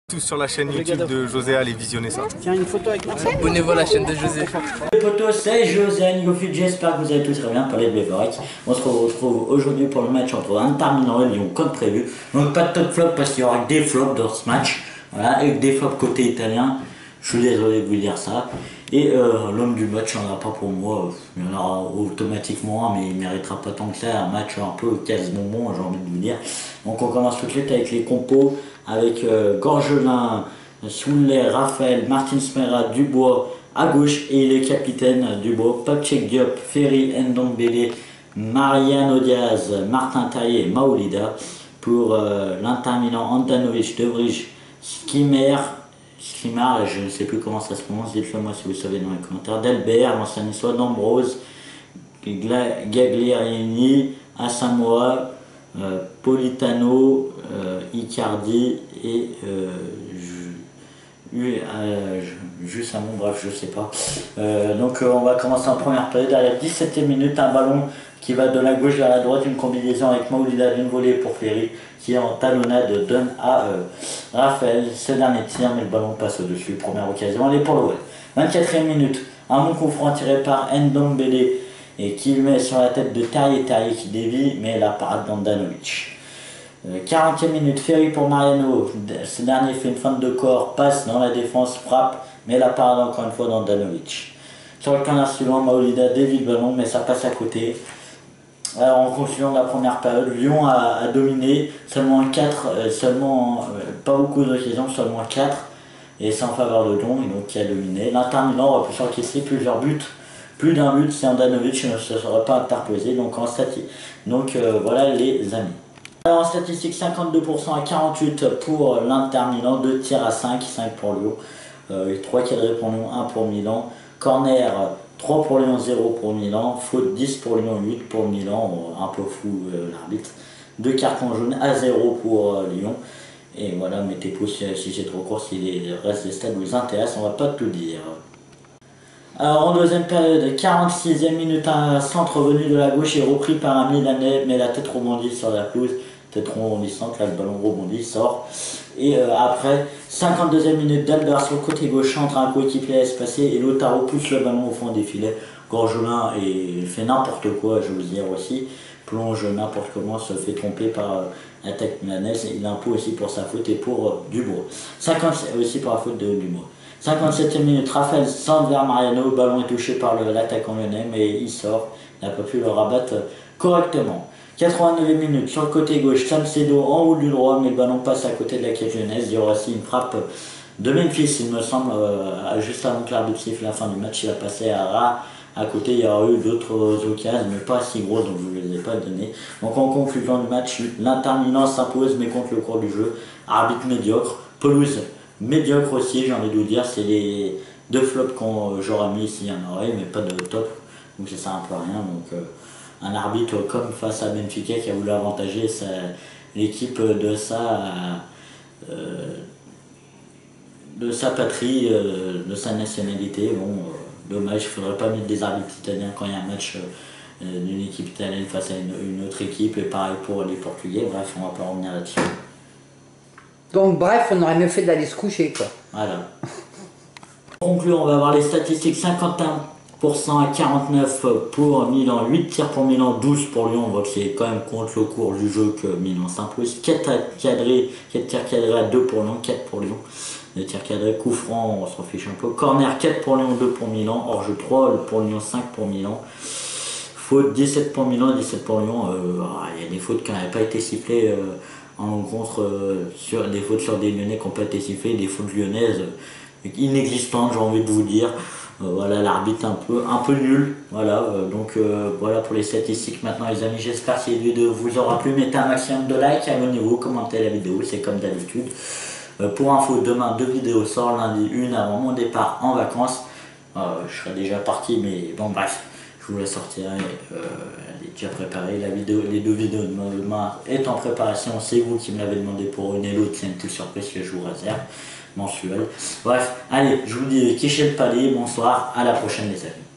Tous sur la chaîne YouTube de José, allez visionner ça. Tiens, une photo avec moi. Abonnez-vous à la chaîne de José. Les potos, c'est José Nigofi, j'espère que vous allez tous très bien pour les Blévorec. On se retrouve aujourd'hui pour le match entre Inter Milan et Lyon comme prévu. Donc pas de top flop parce qu'il y aura que des flops dans ce match. Voilà, et des flops côté italien. Je suis désolé de vous dire ça. Et l'homme du match, il n'y en aura pas pour moi. Il y en aura automatiquement un, mais il ne méritera pas tant que ça. Un match un peu casse-bonbon, j'ai envie de vous dire. Donc on commence tout de suite avec les compos. Avec Gorgelin, Soulet, Raphaël, Martin Smera, Dubois à gauche et il est capitaine Dubois, Papchek Diop, Ferry, Ndombele, Mariano Diaz, Martin Taillé et Maoulida. Pour l'Inter Milan, Andanovic, De Vrij, Skimar, je ne sais plus comment ça se prononce, dites-le moi si vous savez dans les commentaires, Delbert, Stanislas d'Ambrose, Gagliarini, Asamoah, Politano, Icardi et juste un mot, bref, je sais pas. Donc on va commencer en première période. À la 17e minute, un ballon qui va de la gauche vers la droite, une combinaison avec Maoulida d'une volée pour Ferry qui en talonnade donne à Raphaël. Ce dernier tire, mais le ballon passe au-dessus. Première occasion, elle est pour le web. 24e minute, un bon coup franc tiré par Ndombele et qui met sur la tête de Taillé qui dévie, mais la parade d'Andanovic. 40e minute, Ferry pour Mariano, ce dernier fait une feinte de corps, passe dans la défense, frappe, mais la parade encore une fois d'Andanovic. Sur le corner suivant, Maoulida dévie le ballon, mais ça passe à côté. Alors en conclusion de la première période, Lyon a dominé, seulement 4, pas beaucoup d'occasions, seulement 4, et c'est en faveur de Lyon, et donc qui a dominé. L'Inter Milan aurait pu s'encaisser plusieurs buts. Plus d'un but, c'est Andanovic ne se serait pas interposé. Donc, voilà les amis. Alors, en statistique, 52% à 48 pour l'Inter Milan, 2 tirs à 5 pour Lyon, 3 cadrés pour Lyon, 1 pour Milan. Corner, 3 pour Lyon, 0 pour Milan. Faute, 10 pour Lyon, 8 pour Milan. Un peu fou l'arbitre. 2 cartons jaunes à 0 pour Lyon. Et voilà, mettez pouce si c'est trop court, si le reste des stades vous intéresse, on va pas tout dire. Alors en deuxième période, 46e minute, un centre venu de la gauche est repris par un Milanais, mais la tête rebondit sur la pelouse, tête rebondissante, là le ballon rebondit, sort. Et après, 52e minute, Dalbert sur le côté gauche entre un coéquipier à espacer et Lautaro pousse le ballon au fond des filets. Gorgelin fait n'importe quoi, je veux dire aussi, plonge n'importe comment, se fait tromper par l'attaque milanaise, et il a un peu aussi pour sa faute et pour Dubois. 50 aussi pour la faute de Dubois. 57e minute, Raphaël centre vers Mariano, le ballon est touché par l'attaquant lyonnais, mais il sort, il n'a pas pu le rabattre correctement. 89e minute, sur le côté gauche, Salcedo en haut du droit, mais le ballon passe à côté de la cage lyonnaise. Il y aura aussi une frappe de Memphis, il me semble, juste avant que l'arbitre siffle la fin du match, il a passé à côté. Il y aura eu d'autres occasions, mais pas si grosses, donc je ne vous les ai pas données. Donc en conclusion du match, l'Inter Milan s'impose, mais contre le cours du jeu. Arbitre médiocre, pelouse médiocre aussi, j'ai envie de vous dire, c'est les deux flops que j'aurais mis s'il y en aurait, mais pas de top, donc ça sert un peu à rien. Donc un arbitre comme face à Benfica qui a voulu avantager l'équipe de sa patrie, de sa nationalité. Bon, dommage, il ne faudrait pas mettre des arbitres italiens quand il y a un match d'une équipe italienne face à une autre équipe, et pareil pour les Portugais. Bref, on va pas revenir là-dessus. Donc bref, on aurait mieux fait d'aller se coucher, quoi. Voilà. Pour conclure, on va voir les statistiques. 51% à 49 pour Milan, 8 tirs pour Milan, 12 pour Lyon. On voit que c'est quand même contre le cours du jeu que Milan s'impose. 4 tirs cadrés à 2 pour Lyon, 4 pour Lyon. Les tirs cadrés, coup franc, on s'en fiche un peu. Corner, 4 pour Lyon, 2 pour Milan. Hors-jeu, 3 pour Lyon, 5 pour Milan. Faute, 17 pour Milan, 17 pour Lyon. Il y a des fautes qui n'avaient pas été sifflées en rencontre, sur des fautes sur des Lyonnais qui n'ont pas été sifflées, des fautes lyonnaises inexistantes, j'ai envie de vous dire. Voilà, l'arbitre un peu nul. Voilà, voilà pour les statistiques maintenant, les amis. J'espère que cette vidéo vous aura plu. Mettez un maximum de likes, abonnez-vous, commentez la vidéo, c'est comme d'habitude. Pour info, demain 2 vidéos sortent, lundi une avant mon départ en vacances. Je serai déjà parti, mais bon bref, je vous la sortirai. Elle est déjà préparée. Les 2 vidéos de demain est en préparation. C'est vous qui me l'avez demandé pour une et l'autre. C'est une petite surprise que je vous réserve mensuelle. Bref, allez, je vous dis quiché le palais. Bonsoir, à la prochaine les amis.